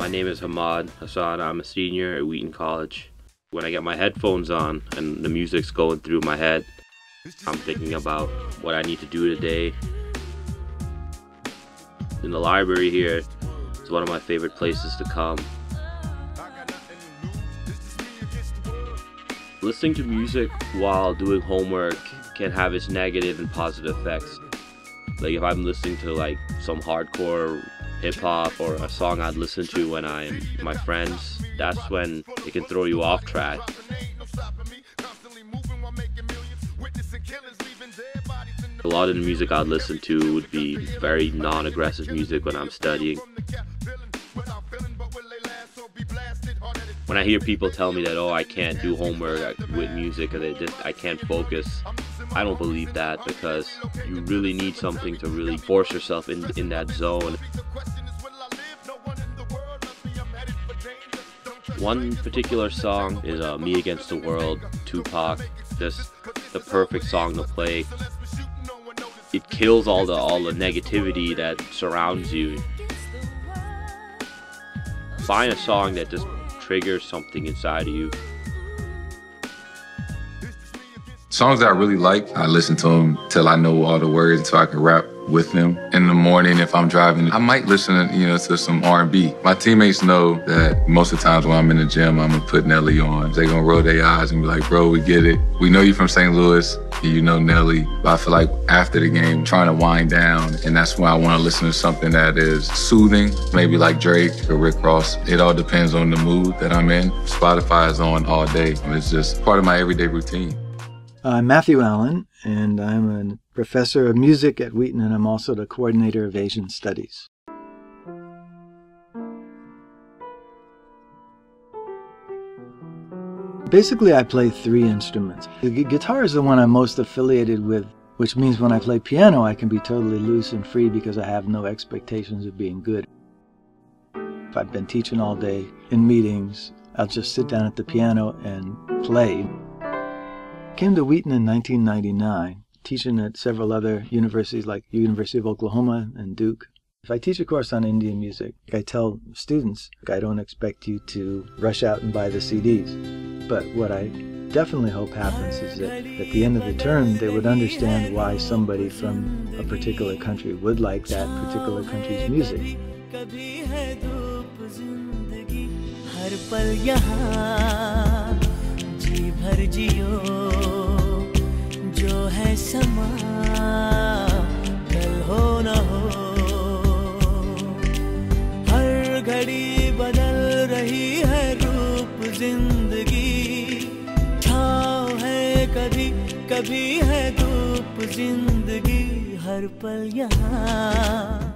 My name is Hamad Hassan. I'm a senior at Wheaton College. When I get my headphones on and the music's going through my head, I'm thinking about what I need to do today. In the library here is one of my favorite places to come. Listening to music while doing homework can have its negative and positive effects. Like if I'm listening to like some hardcore hip-hop or a song I'd listen to when I'm with my friends, that's when it can throw you off track. A lot of the music I'd listen to would be very non-aggressive music when I'm studying. When I hear people tell me that, oh, I can't do homework with music, or I can't focus, I don't believe that, because you really need something to really force yourself in that zone. One particular song is Me Against the World, Tupac. Just the perfect song to play. It kills all the negativity that surrounds you. Find a song that just triggers something inside of you. Songs that I really like, I listen to them till I know all the words so I can rap with them. In the morning, if I'm driving, I might listen to some R&B. My teammates know that most of the times when I'm in the gym, I'm gonna put Nelly on. They're gonna roll their eyes and be like, bro, we get it. We know you from St. Louis, you know Nelly. But I feel like after the game, I'm trying to wind down, and that's when I wanna listen to something that is soothing, maybe like Drake or Rick Ross. It all depends on the mood that I'm in. Spotify is on all day. It's just part of my everyday routine. I'm Matthew Allen, and I'm a professor of music at Wheaton, and I'm also the coordinator of Asian Studies. Basically, I play 3 instruments. The guitar is the one I'm most affiliated with, which means when I play piano, I can be totally loose and free because I have no expectations of being good. If I've been teaching all day in meetings, I'll just sit down at the piano and play. I came to Wheaton in 1999, teaching at several other universities like University of Oklahoma and Duke. If I teach a course on Indian music, I tell students, I don't expect you to rush out and buy the CDs. But what I definitely hope happens is that at the end of the term, they would understand why somebody from a particular country would like that particular country's music. भर जियो जो है समा कल हो न हो हर घड़ी बदल रही है रूप जिंदगी छाँव है कभी कभी है धूप जिंदगी हर पल यहाँ